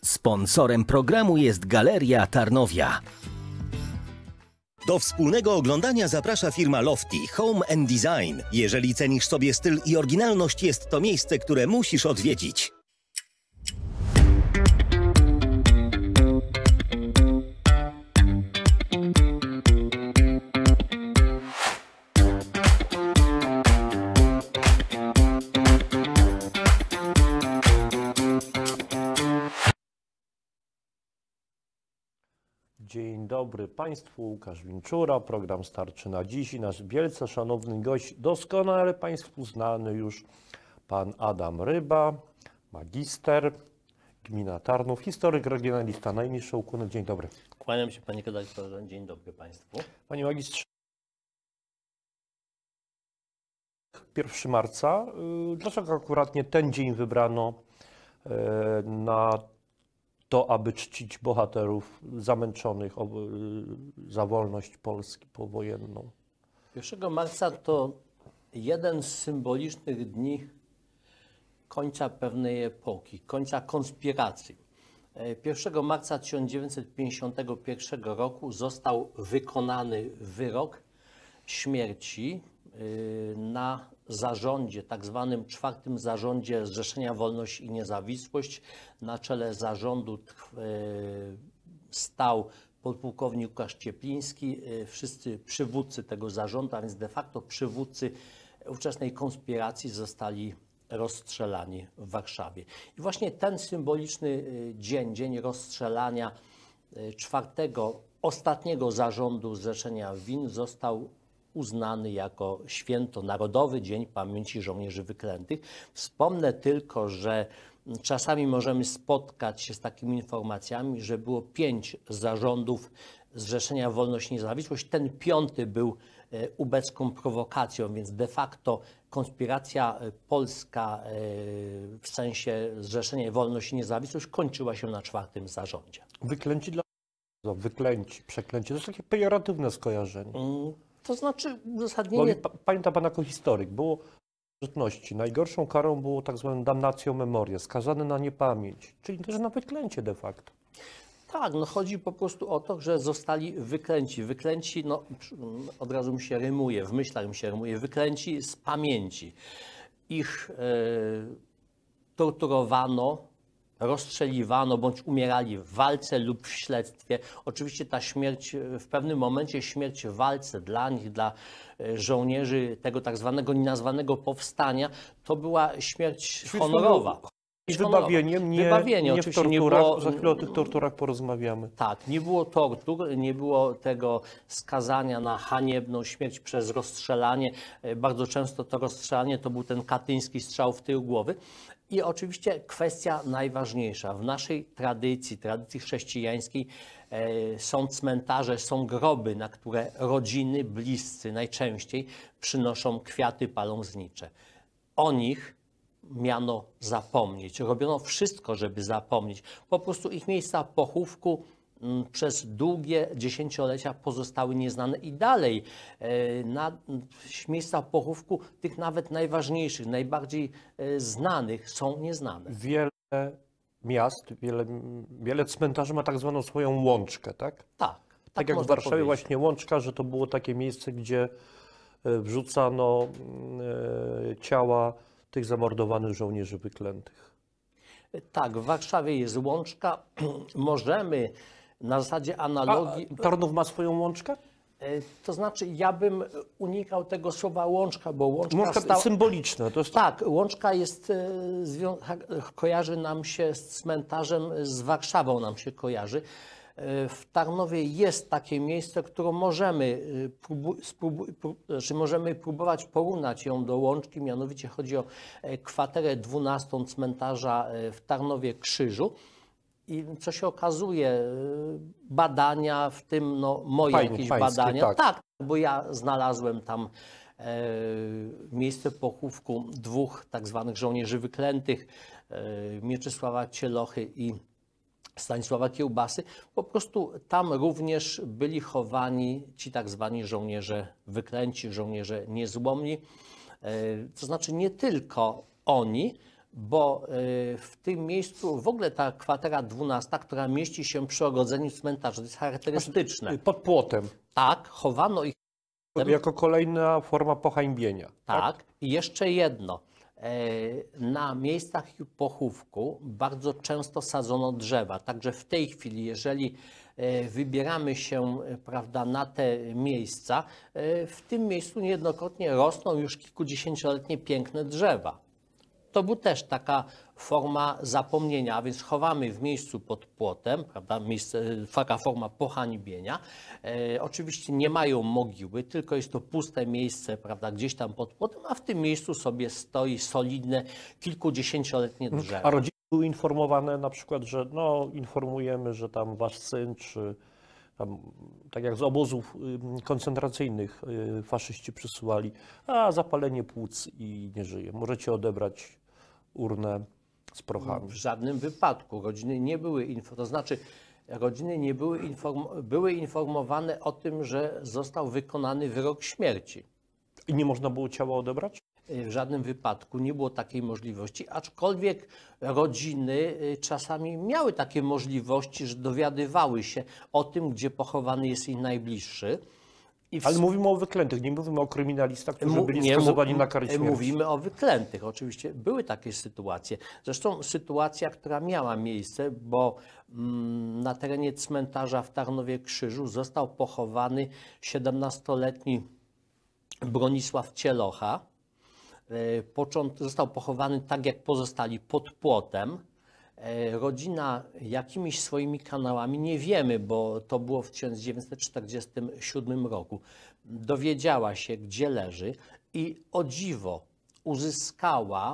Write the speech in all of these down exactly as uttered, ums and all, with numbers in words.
Sponsorem programu jest Galeria Tarnowia. Do wspólnego oglądania zaprasza firma Lofty Home and Design. Jeżeli cenisz sobie styl i oryginalność, jest to miejsce, które musisz odwiedzić. Dzień dobry Państwu, Łukasz Winczura, program starczy na dziś i nasz wielce szanowny gość, doskonale Państwu znany już pan Adam Ryba, magister, gmina Tarnów, historyk, regionalista. Najniższe ukłony. Dzień dobry. Kłaniam się panie redaktorze, dzień dobry Państwu. Panie magistrze, pierwszego marca, dlaczego akurat nie ten dzień wybrano na to, aby czcić bohaterów zamęczonych za wolność Polski powojenną? pierwszego marca to jeden z symbolicznych dni końca pewnej epoki, końca konspiracji. pierwszego marca tysiąc dziewięćset pięćdziesiątego pierwszego roku został wykonany wyrok śmierci na zarządzie, tak zwanym czwartym zarządzie Zrzeszenia Wolność i Niezawisłość. Na czele zarządu stał podpułkownik Łukasz Ciepliński, wszyscy przywódcy tego zarządu, a więc de facto przywódcy ówczesnej konspiracji zostali rozstrzelani w Warszawie. I właśnie ten symboliczny dzień, dzień rozstrzelania czwartego, ostatniego zarządu Zrzeszenia W I N został uznany jako święto narodowy, Dzień Pamięci Żołnierzy Wyklętych. Wspomnę tylko, że czasami możemy spotkać się z takimi informacjami, że było pięć zarządów Zrzeszenia Wolność i Niezawisłość. Ten piąty był ubecką prowokacją, więc de facto konspiracja polska w sensie Zrzeszenia Wolność i Niezawisłość kończyła się na czwartym zarządzie. Wyklęci dla... Wyklęci, przeklęci, to jest takie pejoratywne skojarzenie. Mm. To znaczy uzasadnienie... Bo, pamięta pan jako historyk, było starożytności. Najgorszą karą było tak zwane damnatio memoriae, skazany na niepamięć, czyli też na wyklęcie de facto. Tak, no chodzi po prostu o to, że zostali wyklęci. Wyklęci, no od razu mi się rymuje, w myślach mi się rymuje, wyklęci z pamięci. Ich e, torturowano, rozstrzeliwano bądź umierali w walce lub w śledztwie. Oczywiście ta śmierć, w pewnym momencie śmierć w walce dla nich, dla żołnierzy tego tak zwanego nienazwanego powstania, to była śmierć honorowa. Z wybawieniem, nie, Wybawienie, nie w torturach, nie było, za chwilę o tych torturach porozmawiamy. Tak, nie było tortur, nie było tego skazania na haniebną śmierć przez rozstrzelanie. Bardzo często to rozstrzelanie to był ten katyński strzał w tył głowy. I oczywiście kwestia najważniejsza. W naszej tradycji, tradycji chrześcijańskiej e, są cmentarze, są groby, na które rodziny, bliscy najczęściej przynoszą kwiaty paląznicze. O nich miano zapomnieć. Robiono wszystko, żeby zapomnieć. Po prostu ich miejsca pochówku m, przez długie dziesięciolecia pozostały nieznane i dalej e, na miejsca pochówku tych nawet najważniejszych, najbardziej e, znanych są nieznane. Wiele miast, wiele, wiele cmentarzy ma tak zwaną swoją łączkę, tak? Tak. Tak, tak jak w Warszawie powiedzieć. Właśnie Łączka, że to było takie miejsce, gdzie wrzucano e, ciała tych zamordowanych żołnierzy wyklętych. Tak, w Warszawie jest Łączka. Możemy na zasadzie analogii... A Tarnów ma swoją Łączkę? To znaczy, ja bym unikał tego słowa łączka, bo łączka... Łączka sta... symboliczne. To jest... Tak, łączka jest, kojarzy nam się z cmentarzem, z Warszawą nam się kojarzy. W Tarnowie jest takie miejsce, które możemy, próbu, spróbu, prób, znaczy możemy próbować porównać ją do Łączki, mianowicie chodzi o kwaterę dwunastą cmentarza w Tarnowie Krzyżu. I co się okazuje, badania, w tym no, moje Fajnie, jakieś pańskie, badania, tak. tak, bo ja znalazłem tam e, miejsce pochówku dwóch tak zwanych żołnierzy wyklętych, e, Mieczysława Cielochy i Stanisława Kiełbasy. Po prostu tam również byli chowani ci tak zwani żołnierze wyklęci, żołnierze niezłomni. E, to znaczy nie tylko oni, bo w tym miejscu w ogóle ta kwatera dwunasta, która mieści się przy ogrodzeniu cmentarza, to jest charakterystyczne. Pod płotem. Tak, chowano ich. Jako kolejna forma pohańbienia. Tak, tak? I jeszcze jedno. Na miejscach ich pochówku bardzo często sadzono drzewa. Także w tej chwili, jeżeli wybieramy się, prawda, na te miejsca, w tym miejscu niejednokrotnie rosną już kilkudziesięcioletnie piękne drzewa. To była też taka forma zapomnienia, a więc chowamy w miejscu pod płotem, prawda, miejsce, taka forma pohańbienia. E, oczywiście nie mają mogiły, tylko jest to puste miejsce, prawda, gdzieś tam pod płotem, a w tym miejscu sobie stoi solidne, kilkudziesięcioletnie drzewo. A rodziny były informowane na przykład, że no, informujemy, że tam wasz syn, czy tam, tak jak z obozów koncentracyjnych faszyści przysyłali, a zapalenie płuc i nie żyje. Możecie odebrać urnę z prochami. W żadnym wypadku. Rodziny nie były, to znaczy rodziny nie były, inform, były informowane o tym, że został wykonany wyrok śmierci. I nie można było ciała odebrać? W żadnym wypadku nie było takiej możliwości, aczkolwiek rodziny czasami miały takie możliwości, że dowiadywały się o tym, gdzie pochowany jest ich najbliższy. W... Ale mówimy o wyklętych, nie mówimy o kryminalistach, którzy byli nie, skazowani na karę śmierci. Mówimy o wyklętych, oczywiście były takie sytuacje. Zresztą sytuacja, która miała miejsce, bo mm, na terenie cmentarza w Tarnowie Krzyżu został pochowany siedemnastoletni Bronisław Cielocha. Począt, został pochowany tak jak pozostali pod płotem. Rodzina jakimiś swoimi kanałami, nie wiemy, bo to było w tysiąc dziewięćset czterdziestym siódmym roku, dowiedziała się, gdzie leży i o dziwo uzyskała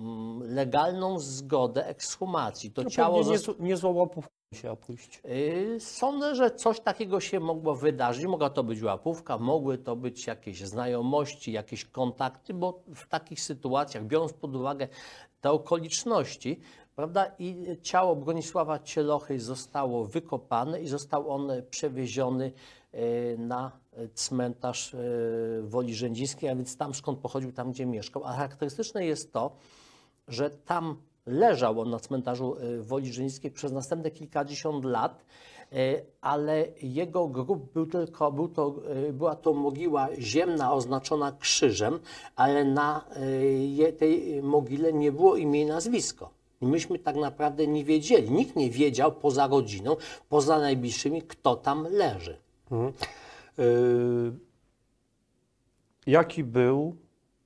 legalną zgodę ekshumacji. To no ciało nie, nie zła łapówka musiała pójść. Sądzę, że coś takiego się mogło wydarzyć. Mogła to być łapówka, mogły to być jakieś znajomości, jakieś kontakty, bo w takich sytuacjach, biorąc pod uwagę te okoliczności, prawda, i ciało Bronisława Cielochy zostało wykopane i został on przewieziony na cmentarz Woli Rzędzińskiej, a więc tam, skąd pochodził, tam, gdzie mieszkał. A charakterystyczne jest to, że tam leżał on na cmentarzu Woli Rzędzińskiej przez następne kilkadziesiąt lat, ale jego grób był tylko, był to, była to mogiła ziemna oznaczona krzyżem, ale na tej mogile nie było imię i nazwisko. I myśmy tak naprawdę nie wiedzieli, nikt nie wiedział poza rodziną, poza najbliższymi, kto tam leży. Mhm. Yy, jaki był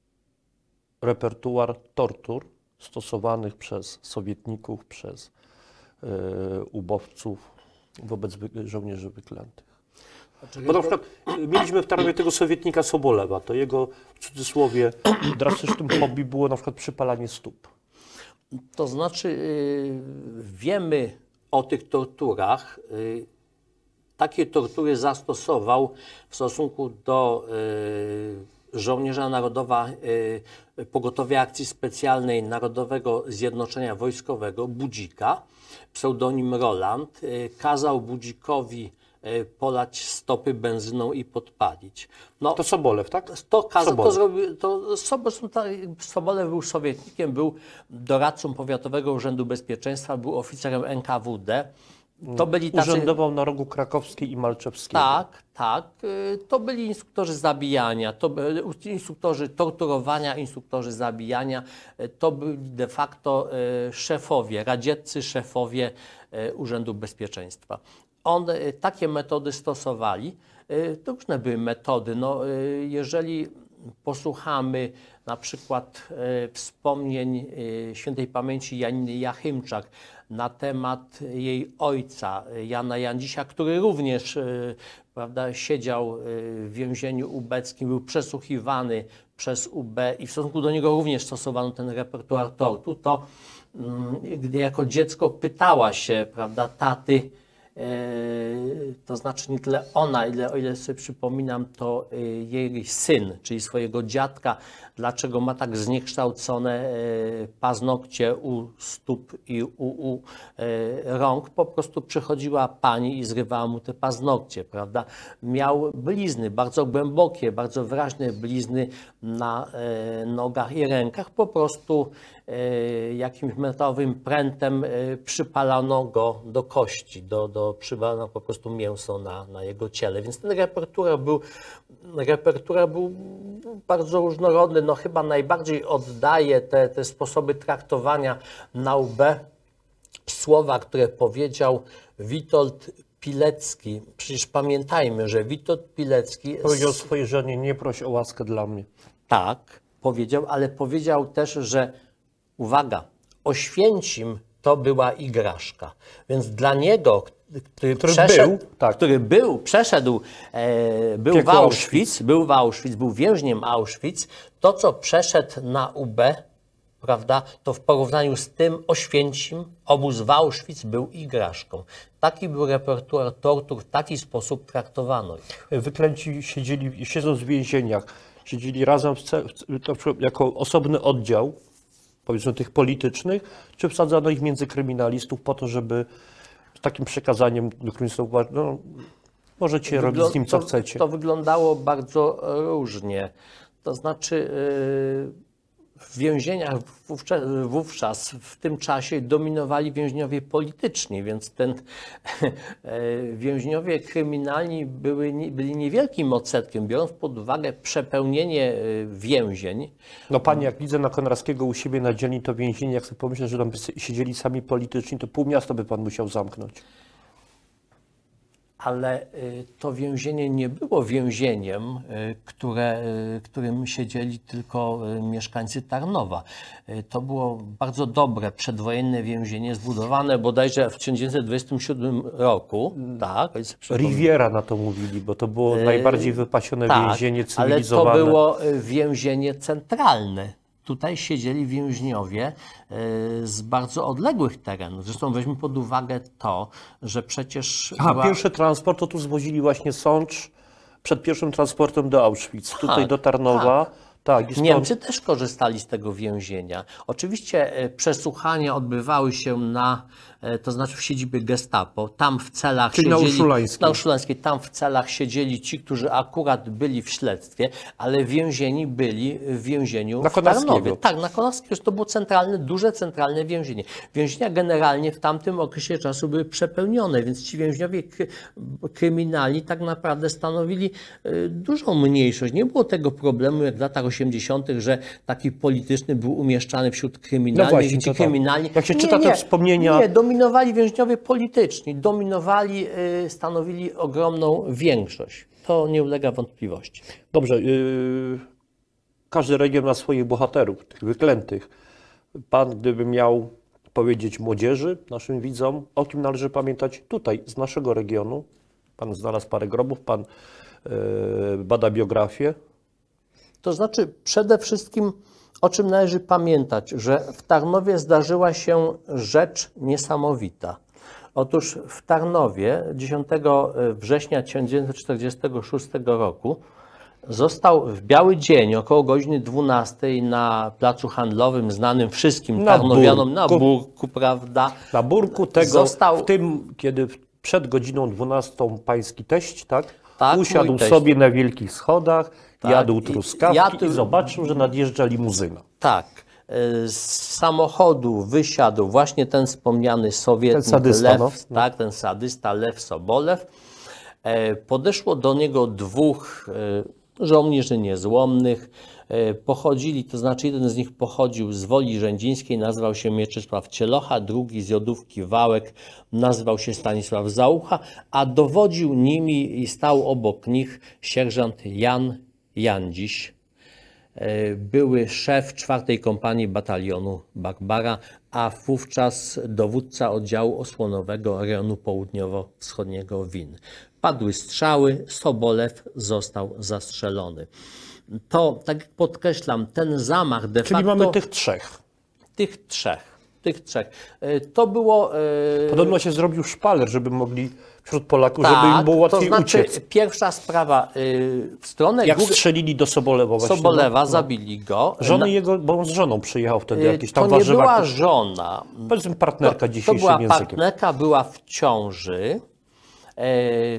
repertuar tortur stosowanych przez sowietników, przez yy, ubowców wobec wy, żołnierzy wyklętych? Bo na przykład mieliśmy w Tarnowie tego sowietnika Sobolewa, to jego w cudzysłowie drastycznym hobby było na przykład przypalanie stóp. To znaczy yy, wiemy o tych torturach. Yy, takie tortury zastosował w stosunku do yy, żołnierza Narodowa yy, Pogotowia Akcji Specjalnej Narodowego Zjednoczenia Wojskowego Budzika, pseudonim Roland. Yy, kazał Budzikowi polać stopy benzyną i podpalić. No, to Sobolew, tak? To, kaza, to, zrobił, to Sobolew był sowietnikiem, był doradcą Powiatowego Urzędu Bezpieczeństwa, był oficerem N K W D. To byli tacy... Urzędował na rogu Krakowskiej i Malczewskiego. Tak, tak. To byli instruktorzy zabijania, to byli instruktorzy torturowania, instruktorzy zabijania. To byli de facto szefowie, radzieccy szefowie Urzędu Bezpieczeństwa. One takie metody stosowali. To różne były metody. No, jeżeli posłuchamy na przykład wspomnień świętej pamięci Janiny Jachymczak na temat jej ojca, Jana Jandzisia, który również, prawda, siedział w więzieniu ubeckim, był przesłuchiwany przez U B i w stosunku do niego również stosowano ten repertuar tortur, to gdy jako dziecko pytała się, prawda, taty, to znaczy nie tyle ona, ile, o ile sobie przypominam, to jej syn, czyli swojego dziadka, dlaczego ma tak zniekształcone paznokcie u stóp i u, u rąk. Po prostu przychodziła pani i zrywała mu te paznokcie, prawda? Miał blizny, bardzo głębokie, bardzo wyraźne blizny na nogach i rękach. Po prostu e, jakimś metalowym prętem e, przypalano go do kości, do, do, przypalano po prostu mięso na, na jego ciele. Więc ten repertuar był, repertuar był bardzo różnorodny. No chyba najbardziej oddaje te, te sposoby traktowania na U B słowa, które powiedział Witold Pilecki. Przecież pamiętajmy, że Witold Pilecki Powiedział swojej żonie, nie proś o łaskę dla mnie. tak powiedział, ale powiedział też, że uwaga, Oświęcim to była igraszka. Więc dla niego, który, Który przeszedł, był, tak. który był, przeszedł, e, był w Piekło Auschwitz, był w Auschwitz, był więźniem Auschwitz, to co przeszedł na U B, prawda, to w porównaniu z tym Oświęcim, obóz w Auschwitz był igraszką. Taki był repertuar tortur, w taki sposób traktowano ich. Wyklęci siedzieli, siedząc w więzieniach, siedzieli razem w ce, w, jako osobny oddział, powiedzmy tych politycznych, czy wsadzano ich między kryminalistów po to, żeby z takim przekazaniem, do którym są, no, możecie robić z nim co to, chcecie. To wyglądało bardzo różnie. To znaczy yy, w więzieniach wówczas, wówczas, w tym czasie dominowali więźniowie polityczni, więc ten więźniowie kryminalni były, byli niewielkim odsetkiem, biorąc pod uwagę przepełnienie więzień. No Pani, jak widzę na Konrackiego u siebie na dzielni to więzienie, jak sobie pomyślę, że tam by siedzieli sami polityczni, to pół miasta by Pan musiał zamknąć. Ale to więzienie nie było więzieniem, które, którym siedzieli tylko mieszkańcy Tarnowa. To było bardzo dobre przedwojenne więzienie, zbudowane bodajże w tysiąc dziewięćset dwudziestym siódmym roku. Tak, Riviera na to mówili, bo to było najbardziej wypasione tak, więzienie cywilizowane. Ale to było więzienie centralne. Tutaj siedzieli więźniowie z bardzo odległych terenów. Zresztą weźmy pod uwagę to, że przecież... A, była... pierwszy transport to tu zwozili właśnie Sącz przed pierwszym transportem do Auschwitz. Tak, Tutaj do Tarnowa. Tak. Tak, i stąd... Niemcy też korzystali z tego więzienia. Oczywiście przesłuchania odbywały się na, to znaczy w siedzibie Gestapo. Tam w celach Czyli siedzieli... na Urszulańskiej. Na Urszulańskiej. Tam w celach siedzieli ci, którzy akurat byli w śledztwie, ale więzieni byli w więzieniu na w Tarnowie. Konarskiego. Tak, na Konarskiego. To było centralne, duże centralne więzienie. Więzienia generalnie w tamtym okresie czasu były przepełnione, więc ci więźniowie kry, kryminalni tak naprawdę stanowili y, dużą mniejszość. Nie było tego problemu jak w latach osiemdziesiątych, że taki polityczny był umieszczany wśród kryminalnych. No właśnie, i ci to tak. kryminalni... Jak się nie, czyta te nie, wspomnienia- Nie, dominowali więźniowie polityczni. Dominowali, y, stanowili ogromną większość. To nie ulega wątpliwości. Dobrze. Yy, każdy region ma swoich bohaterów, tych wyklętych. Pan, gdyby miał powiedzieć młodzieży, naszym widzom, o kim należy pamiętać tutaj, z naszego regionu. Pan znalazł parę grobów, pan yy, bada biografię. To znaczy przede wszystkim, o czym należy pamiętać, że w Tarnowie zdarzyła się rzecz niesamowita. Otóż w Tarnowie dziesiątego września tysiąc dziewięćset czterdziestego szóstego roku został w biały dzień około godziny dwunastej na placu handlowym znanym wszystkim Na tarnowianom na Burku. Burku, prawda? Na Burku tego, Został- w tym, kiedy przed godziną dwunastą pański teść, tak? Tak, Usiadł mój teść. sobie na wielkich schodach, Tak, jadł i- truskawki jadł- i zobaczył, że nadjeżdża limuzyna. Tak. Z samochodu wysiadł właśnie ten wspomniany sowietnik Ten sadysta, Lew, no. tak, ten sadysta Lew Sobolew. E, Podeszło do niego dwóch e, żołnierzy niezłomnych. E, Pochodzili, to znaczy jeden z nich pochodził z Woli Rzędzińskiej, nazywał się Mieczysław Cielocha, drugi z Jodówki Wałek, nazywał się Stanisław Załucha, a dowodził nimi i stał obok nich sierżant Jan Jandziś. Były szef czwartej kompanii batalionu Barbara, a wówczas dowódca oddziału osłonowego rejonu południowo-wschodniego Win. Padły strzały, Sobolew został zastrzelony. To, tak jak podkreślam, ten zamach de Czyli facto... mamy tych trzech. tych trzech. Tych trzech. E, To było... e, Podobno się zrobił szpaler, żeby mogli wśród Polaków, żeby im było łatwiej to znaczy, uciec. pierwsza sprawa, y, w stronę Jak góry strzelili do Sobolewa właśnie. Sobolewa, no. zabili go. Żony Na- jego, bo on z żoną przyjechał wtedy, y, jakieś tam To nie warzywa. była żona. Powiedzmy partnerka To dzisiejszym była językiem. partnerka, była w ciąży. E,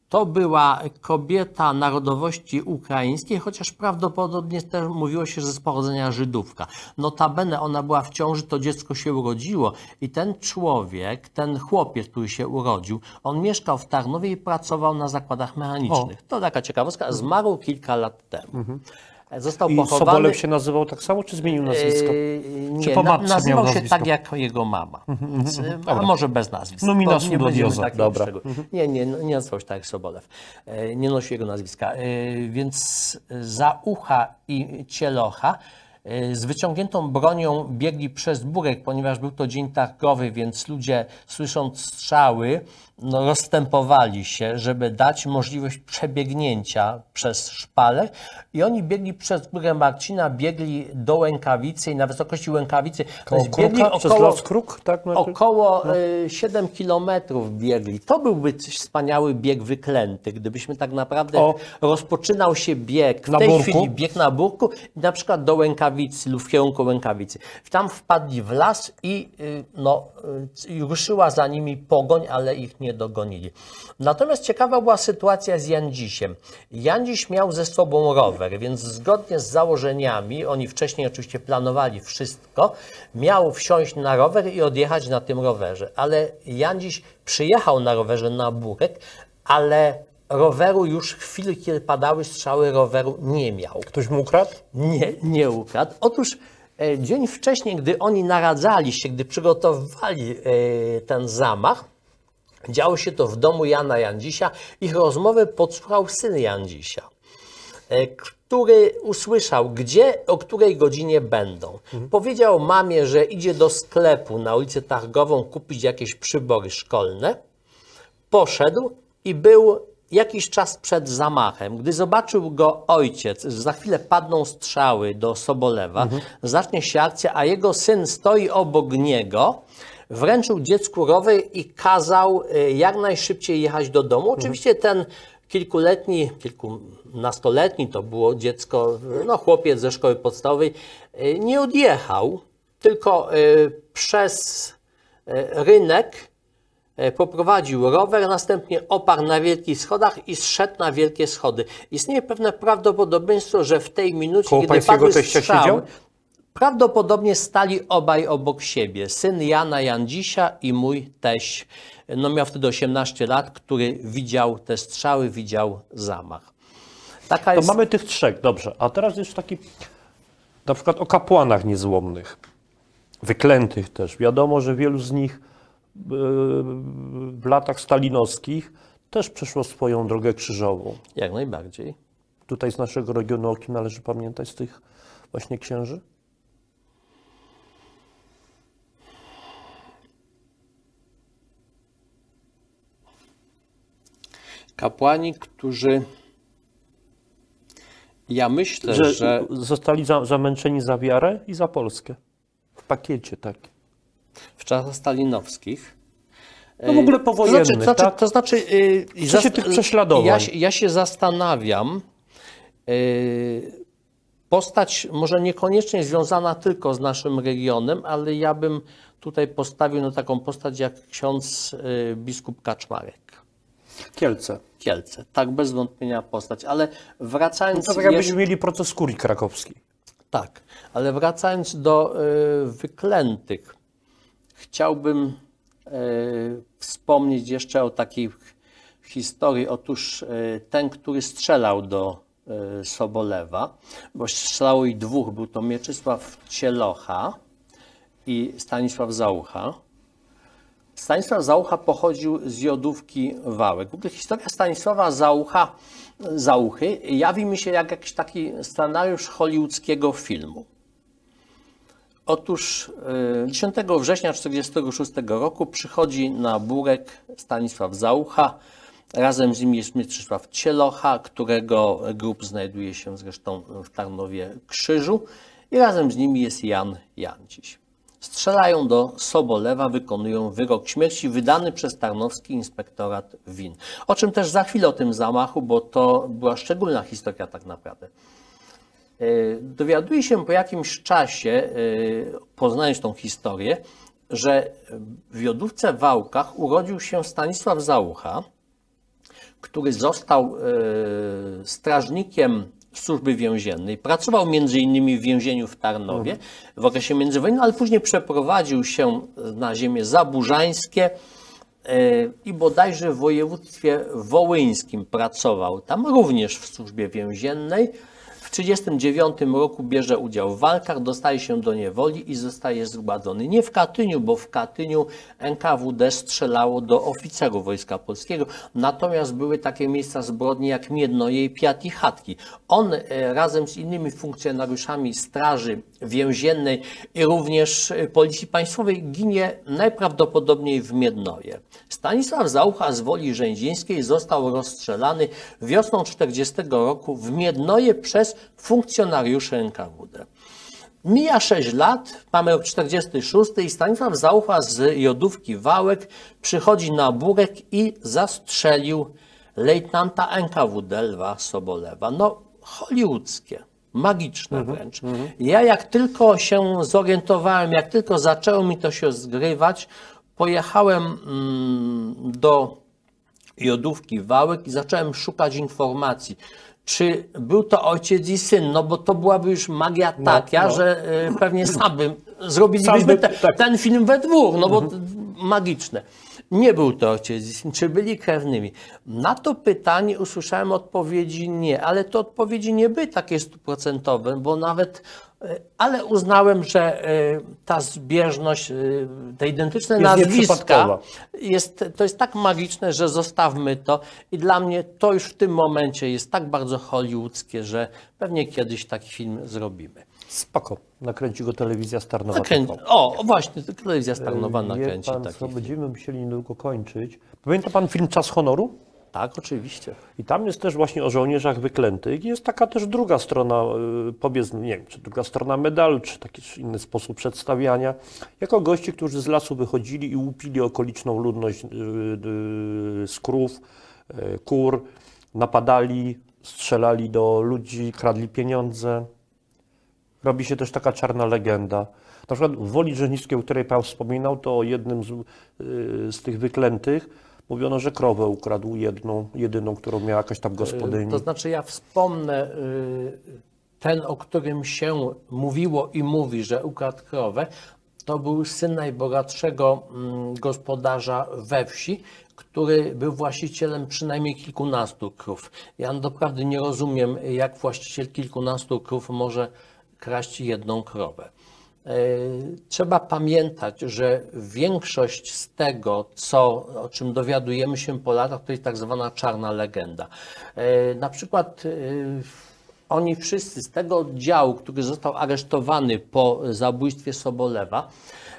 To była kobieta narodowości ukraińskiej, chociaż prawdopodobnie też mówiło się, że z pochodzenia Żydówka. Notabene ona była w ciąży, to dziecko się urodziło i ten człowiek, ten chłopiec, który się urodził, on mieszkał w Tarnowie i pracował na zakładach mechanicznych. O. To taka ciekawostka. Zmarł kilka lat temu. Mhm. Został I pochowany. Sobolew się nazywał tak samo, czy zmienił nazwisko? Yy, nie, czy po matce nazywał miał się nazwisko? tak jak jego mama. Mm-hmm. A może bez nazwiska. Nominasum nie do będziemy Dioza. takich Dobra. szczegółów. Nie, nie, nie nazywał się tak jak Sobolew. Yy, nie nosił jego nazwiska. Yy, więc Załucha i Cielocha yy, z wyciągniętą bronią biegli przez Burek, ponieważ był to dzień targowy, więc ludzie, słysząc strzały, no, rozstępowali się, żeby dać możliwość przebiegnięcia przez szpaler i oni biegli przez Górę Marcina, biegli do Łękawicy i na wysokości Łękawicy. Koło Więc biegli Kruka, przez Las Kruk, tak? Około no. y, siedem kilometrów biegli. To byłby wspaniały bieg wyklęty, gdybyśmy tak naprawdę o. rozpoczynał się bieg, w na tej burku. chwili bieg na Burku, na przykład do Łękawicy lub w kierunku Łękawicy. Tam wpadli w las i y, no, y, ruszyła za nimi pogoń, ale ich nie dogonili. Natomiast ciekawa była sytuacja z Jandzisiem. Jandziś miał ze sobą rower, więc zgodnie z założeniami, oni wcześniej oczywiście planowali wszystko, miał wsiąść na rower i odjechać na tym rowerze. Ale Jandziś przyjechał na rowerze na Burek, ale roweru już w chwili, kiedy padały strzały, roweru nie miał. Ktoś mu ukradł? Nie, nie ukradł. Otóż e, dzień wcześniej, gdy oni naradzali się, gdy przygotowywali e, ten zamach, działo się to w domu Jana Jandzisia. Ich rozmowę podsłuchał syn Jandzisia, który usłyszał, gdzie, o której godzinie będą. Mhm. Powiedział mamie, że idzie do sklepu na ulicę Targową kupić jakieś przybory szkolne. Poszedł i był jakiś czas przed zamachem. Gdy zobaczył go ojciec, że za chwilę padną strzały do Sobolewa, mhm. zacznie się akcja, a jego syn stoi obok niego, wręczył dziecku rower i kazał jak najszybciej jechać do domu. Oczywiście ten kilkuletni, kilkunastoletni, to było dziecko, no chłopiec ze szkoły podstawowej, nie odjechał, tylko przez rynek poprowadził rower, następnie oparł na wielkich schodach i zszedł na wielkie schody. Istnieje pewne prawdopodobieństwo, że w tej minucie, koło kiedy padły teścia strzały, siedział? prawdopodobnie stali obaj obok siebie. Syn Jana Jandzisia i mój teść. No miał wtedy osiemnaście lat, który widział te strzały, widział zamach. Taka to jest... mamy tych trzech, dobrze. A teraz jest taki, na przykład o kapłanach niezłomnych, wyklętych też. Wiadomo, że wielu z nich w latach stalinowskich też przeszło swoją drogę krzyżową. Jak najbardziej. Tutaj z naszego regionu, o kim należy pamiętać z tych właśnie księży? Kapłani, którzy, ja myślę, że... że zostali za, zamęczeni za wiarę i za Polskę. W pakiecie, tak. W czasach stalinowskich. No w ogóle powojennych, to znaczy, tak? To znaczy, yy, w czasie tych prześladowań. Ja, ja się zastanawiam, yy, postać może niekoniecznie związana tylko z naszym regionem, ale ja bym tutaj postawił na taką postać jak ksiądz yy, biskup Kaczmarek. Kielce. Kielce, tak, bez wątpienia postać, ale wracając... No to tak jakbyśmy mieli proces kurii krakowskiej. Tak, ale wracając do y, wyklętych, chciałbym y, wspomnieć jeszcze o takiej historii. Otóż y, ten, który strzelał do y, Sobolewa, bo strzelało i dwóch, był to Mieczysław Cielocha i Stanisław Załucha. Stanisław Załucha pochodził z Jodówki Wałek. W ogóle historia Stanisława Załucha, Załuchy jawi mi się jak jakiś taki scenariusz hollywoodzkiego filmu. Otóż dziesiątego września tysiąc dziewięćset czterdziestego szóstego roku przychodzi na Burek Stanisław Załucha. Razem z nim jest Mieczysław Cielocha, którego grób znajduje się zresztą w Tarnowie Krzyżu. I razem z nimi jest Jan Jandziś. Strzelają do Sobolewa, wykonują wyrok śmierci wydany przez Tarnowski Inspektorat Win. O czym też za chwilę o tym zamachu, bo to była szczególna historia tak naprawdę. Dowiaduje się po jakimś czasie, poznając tą historię, że w Jodówce w Wałkach urodził się Stanisław Załucha, który został e, strażnikiem Służby Więziennej. Pracował między innymi w więzieniu w Tarnowie w okresie międzywojennym, ale później przeprowadził się na ziemię zaburzańskie i bodajże w województwie wołyńskim pracował. Tam również w Służbie Więziennej. W tysiąc dziewięćset trzydziestym dziewiątym roku bierze udział w walkach, dostaje się do niewoli i zostaje zgromadzony. Nie w Katyniu, bo w Katyniu N K W D strzelało do oficerów Wojska Polskiego, natomiast były takie miejsca zbrodni jak Miednoje i Piat i Chatki. On razem z innymi funkcjonariuszami Straży Więziennej i również Policji Państwowej ginie najprawdopodobniej w Miednoje. Stanisław Załucha z Woli Rzędzińskiej został rozstrzelany wiosną tysiąc dziewięćset czterdziestego roku w Miednoje przez funkcjonariuszy N K W D. Mija sześć lat, mamy rok czterdziesty szósty i Stanisław Załucha z Jodówki Wałek przychodzi na Burek i zastrzelił lejtnanta N K W D Lwa Sobolewa. No, hollywoodzkie, magiczne wręcz. Ja jak tylko się zorientowałem, jak tylko zaczęło mi to się zgrywać, pojechałem mm, do Jodówki Wałek i zacząłem szukać informacji. Czy był to ojciec i syn? No bo to byłaby już magia No, taka, no. że y, pewnie sam bym zrobilibyśmy Sam by- te, tak. ten film we dwóch, no bo to magiczne. Nie był to ojciec i syn. Czy byli krewnymi? Na to pytanie usłyszałem odpowiedzi nie, ale te odpowiedzi nie były takie stuprocentowe, bo nawet, y, ale uznałem, że y, ta zbieżność, y, te identyczne Jest nazwiska nieprzypadkowa. jest, to jest tak magiczne, że zostawmy to i dla mnie to już w tym momencie jest tak bardzo hollywoodzkie, że pewnie kiedyś taki film zrobimy. Spoko. Nakręci go telewizja Starnowa. Nakręci, T V. o, właśnie, telewizja Starnowa Wie nakręci pan, taki co, film. będziemy musieli niedługo kończyć. Pamięta pan film Czas honoru? Tak, oczywiście. I tam jest też właśnie o żołnierzach wyklętych. Jest taka też druga strona, y, powiedzmy, nie wiem, czy druga strona medalu, czy taki czy inny sposób przedstawiania. Jako goście, którzy z lasu wychodzili i łupili okoliczną ludność y, y, z krów, y, kur, napadali, strzelali do ludzi, kradli pieniądze. Robi się też taka czarna legenda. Na przykład w Woli Rzędzińskiej, o której pan wspominał, to o jednym z, y, z tych wyklętych mówiono, że krowę ukradł jedną, jedyną, którą miała jakaś tam gospodyni. To znaczy ja wspomnę y, ten, o którym się mówiło i mówi, że ukradł krowę, to był syn najbogatszego mm, gospodarza we wsi, który był właścicielem przynajmniej kilkunastu krów. Ja doprawdy nie rozumiem, jak właściciel kilkunastu krów może kraść jedną krowę. Trzeba pamiętać, że większość z tego, co, o czym dowiadujemy się po latach, to jest tak zwana czarna legenda. Na przykład oni wszyscy z tego oddziału, który został aresztowany po zabójstwie Sobolewa,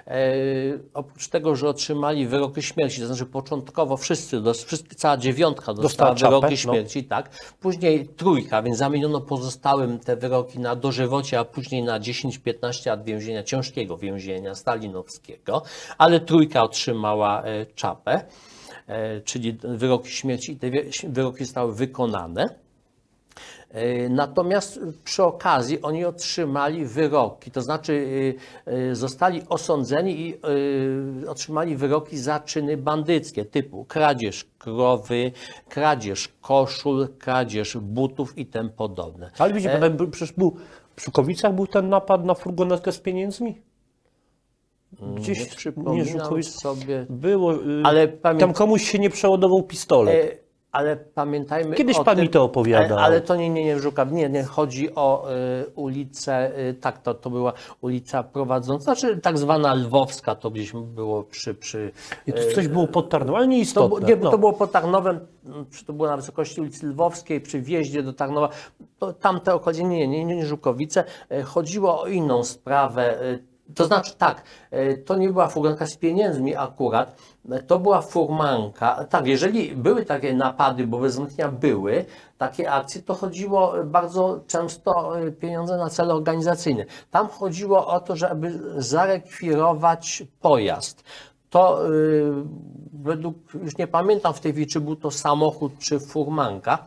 oprócz tego, że otrzymali wyroki śmierci, to znaczy początkowo wszyscy, wszyscy cała dziewiątka dostała Dostała wyroki czapę, no. śmierci, tak. Później trójka, więc zamieniono pozostałym te wyroki na dożywocie, a później na dziesięć piętnaście lat więzienia, ciężkiego więzienia stalinowskiego, ale trójka otrzymała e, czapę, e, czyli wyroki śmierci i te wie- wyroki zostały wykonane. Natomiast przy okazji oni otrzymali wyroki, to znaczy zostali osądzeni i otrzymali wyroki za czyny bandyckie typu kradzież krowy, kradzież koszul, kradzież butów i tym podobne. Ale widzi pan, był- przecież był, w Żukowicach był ten napad na furgonetkę z pieniędzmi? Gdzieś Nie przypominam Żukowic- sobie, było, y, ale pamię- tam komuś się nie przeładował pistolet. E, Ale pamiętajmy Kiedyś o pan tym, mi to opowiadał. Ale, ale to nie, nie, nie, Żukaw, nie, nie, chodzi o y, ulicę, y, tak, to, to była ulica prowadząca, znaczy tak zwana Lwowska, to gdzieś było przy... przy I to coś było pod Tarnowem, ale to, nieistotne. nie, no. to było pod Tarnowem, czy to było na wysokości ulicy Lwowskiej, przy wjeździe do Tarnowa, to tamte okolice, nie, nie, nie, nie Żukowice, y, chodziło o inną sprawę, y, to znaczy tak, y, to nie była furmanka z pieniędzmi akurat, to była furmanka. Tak, jeżeli były takie napady, bo bez wątpienia były takie akcje, to chodziło bardzo często o pieniądze na cele organizacyjne. Tam chodziło o to, żeby zarekwirować pojazd. To yy, według, już nie pamiętam w tej chwili, czy był to samochód, czy furmanka.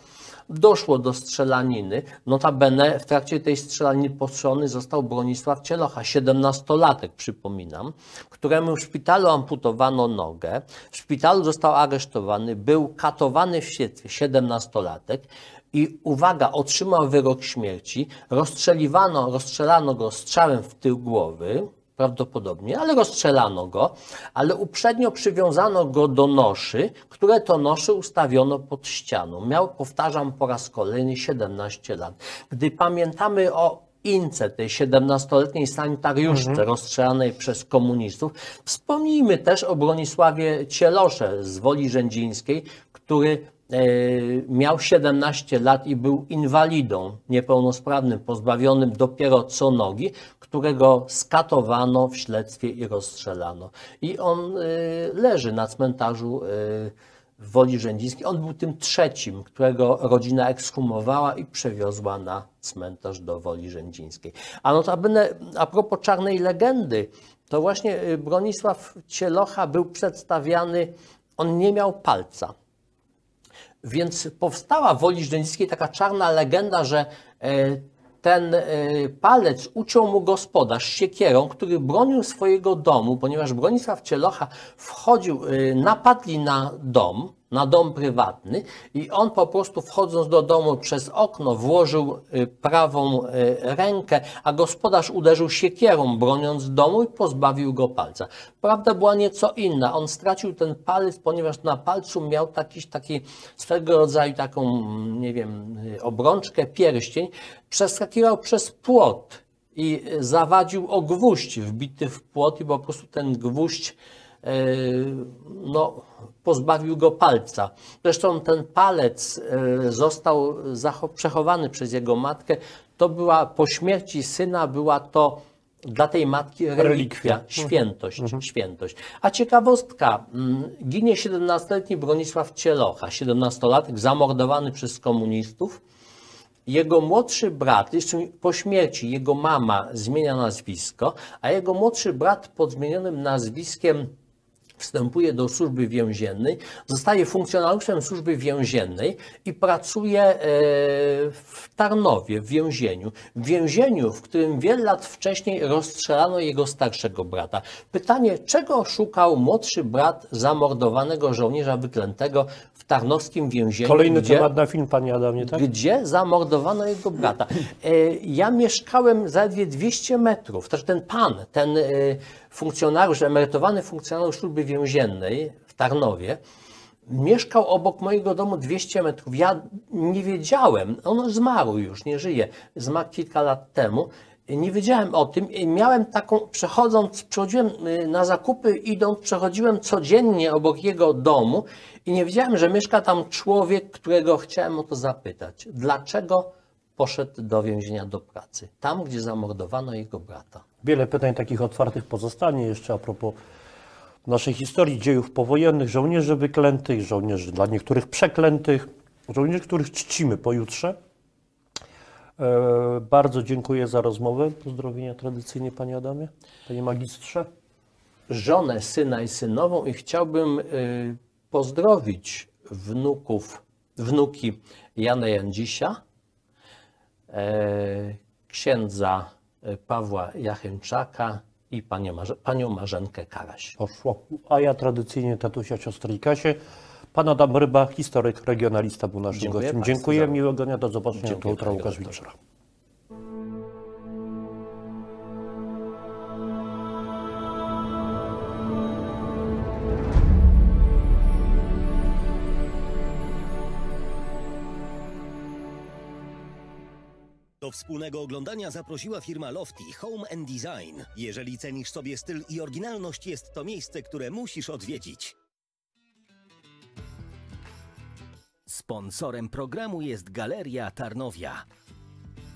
doszło do strzelaniny. Notabene w trakcie tej strzelaniny postrzelony został Bronisław Cielocha, siedemnastolatek, przypominam, któremu w szpitalu amputowano nogę. W szpitalu został aresztowany, był katowany w świecie, siedemnastolatek. I uwaga, otrzymał wyrok śmierci, rozstrzeliwano, rozstrzelano go strzałem w tył głowy, prawdopodobnie, ale rozstrzelano go, ale uprzednio przywiązano go do noszy, które to noszy ustawiono pod ścianą. Miał, powtarzam po raz kolejny, siedemnaście lat. Gdy pamiętamy o Ince, tej siedemnastoletniej sanitariuszce mhm. rozstrzelanej przez komunistów, wspomnijmy też o Bronisławie Cielosze z Woli Rzędzińskiej, który miał siedemnaście lat i był inwalidą niepełnosprawnym, pozbawionym dopiero co nogi, którego skatowano w śledztwie i rozstrzelano. I on leży na cmentarzu w Woli Rzędzińskiej. On był tym trzecim, którego rodzina ekshumowała i przewiozła na cmentarz do Woli Rzędzińskiej. A notabene, a propos czarnej legendy, to właśnie Bronisław Cielocha był przedstawiany, on nie miał palca. Więc powstała w Woli Rzędzińskiej taka czarna legenda, że ten palec uciął mu gospodarz siekierą, który bronił swojego domu, ponieważ Bronisław Cielocha wchodził, napadli na dom, na dom prywatny i on po prostu wchodząc do domu przez okno włożył prawą rękę, a gospodarz uderzył siekierą, broniąc domu i pozbawił go palca. Prawda była nieco inna. On stracił ten palec, ponieważ na palcu miał taki, taki swego rodzaju taką, nie wiem, obrączkę, pierścień. Przeskakiwał przez płot i zawadził o gwóźdź wbity w płot i po prostu ten gwóźdź no, pozbawił go palca. Zresztą ten palec został przechowany przez jego matkę. To była po śmierci syna, była to dla tej matki relikwia, relikwia. świętość, mhm. świętość. A ciekawostka, ginie siedemnastoletni Bronisław Cielocha, siedemnastolatek zamordowany przez komunistów. Jego młodszy brat, jeszcze po śmierci jego mama zmienia nazwisko, a jego młodszy brat pod zmienionym nazwiskiem wstępuje do służby więziennej, zostaje funkcjonariuszem służby więziennej i pracuje w Tarnowie, w więzieniu. W więzieniu, w którym wiele lat wcześniej rozstrzelano jego starszego brata. Pytanie, czego szukał młodszy brat zamordowanego żołnierza wyklętego w tarnowskim więzieniu? Kolejny gdzie, temat na film, panie Adamie, tak? Gdzie zamordowano jego brata. Ja mieszkałem zaledwie dwieście metrów, też ten pan, ten funkcjonariusz, emerytowany funkcjonariusz służby więziennej w Tarnowie, mieszkał obok mojego domu dwieście metrów. Ja nie wiedziałem, on zmarł już, nie żyje, zmarł kilka lat temu. Nie wiedziałem o tym i miałem taką, przechodząc, przechodziłem na zakupy, idąc, przechodziłem codziennie obok jego domu i nie wiedziałem, że mieszka tam człowiek, którego chciałem o to zapytać. Dlaczego poszedł do więzienia do pracy? Tam, gdzie zamordowano jego brata. Wiele pytań takich otwartych pozostanie jeszcze a propos naszej historii, dziejów powojennych, żołnierzy wyklętych, żołnierzy dla niektórych przeklętych, żołnierzy, których czcimy pojutrze. E, bardzo dziękuję za rozmowę. Pozdrowienia tradycyjnie, panie Adamie, panie magistrze. Żonę, syna i synową i chciałbym y, pozdrowić wnuków, wnuki Jana Jandzisia, e, księdza Pawła Jachymczaka i panią, Marze panią Marzenkę Karaś. Poszło. A ja tradycyjnie tatusia siostry i Kasię. Pan Adam Ryba, historyk, regionalista był naszym Dziękuję gościem. Państwu Dziękuję, za... miłego dnia, do zobaczenia. Dziękuję, To Łukasz Wilczura. Do wspólnego oglądania zaprosiła firma Lofty Home and Design. Jeżeli cenisz sobie styl i oryginalność, jest to miejsce, które musisz odwiedzić. Sponsorem programu jest Galeria Tarnowia.